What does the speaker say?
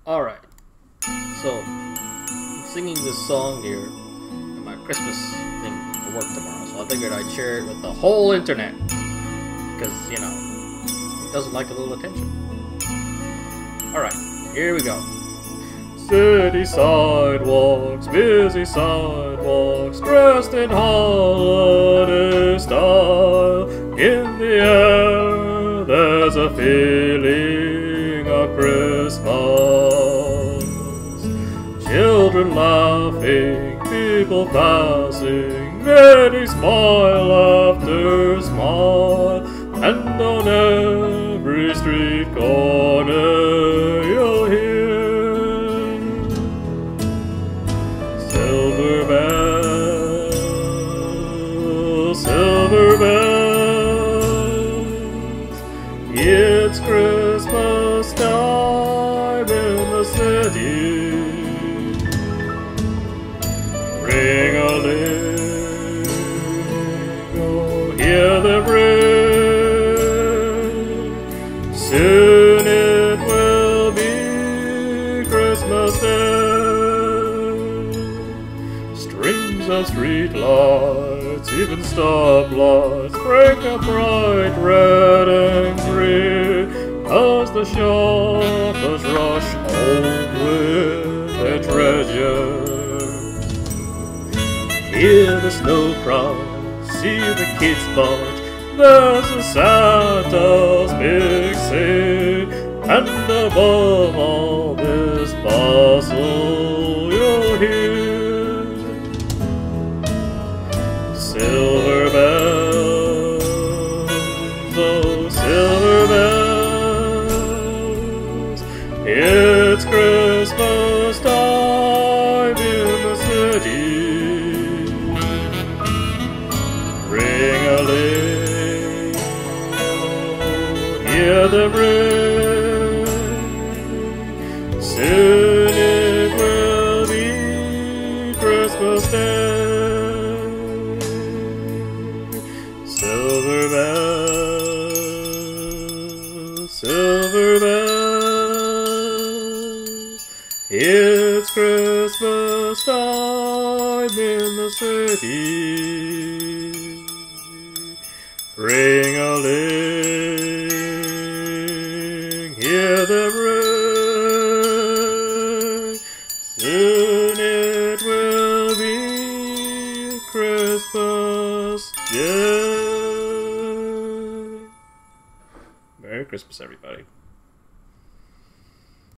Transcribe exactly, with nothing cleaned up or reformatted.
Alright, so I'm singing this song here in my Christmas thing for work tomorrow, so I figured I'd share it with the whole internet. Because, you know, who doesn't like a little attention? Alright, here we go. City sidewalks, busy sidewalks, dressed in holiday style. In the air, there's a feeling of Christmas. Children laughing, people passing, many smile after smile, and on every street corner you'll hear silver bells, silver bells. It's Christmas time in the city. Ring-a-ling, oh, hear them ring. Soon it will be Christmas Day. Strings of street lights, even stoplights, break a bright red and green as the shoppers rush home with their treasure. Hear the snow crawl, see the kids march, there's a Santa's big sleigh, and above all this bustle you'll hear silver bells, oh silver bells. It's Christmas time in the city. Ring-a-ling, hear them ring. Soon it will be Christmas Day. Silver bells, silver bells. It's Christmas time in the city. Ring-a-ling, hear them ring. Soon it will be Christmas Day. Merry Christmas, everybody.